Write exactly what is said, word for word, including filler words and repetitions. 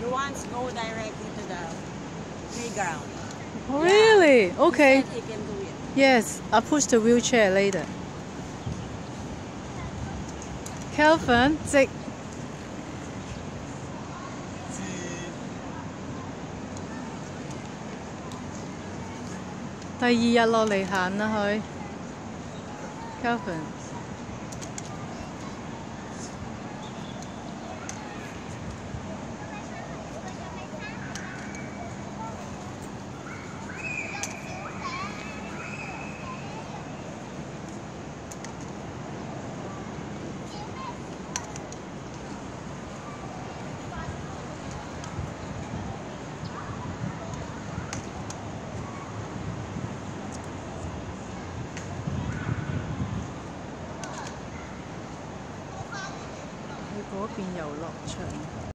He wants to go directly to the playground. Oh, really? Yeah. Okay. He said he can do it. Yes, I'll push the wheelchair later. Kelvin, 直。第二日落嚟行啦佢 ，Kelvin。去嗰邊遊樂場。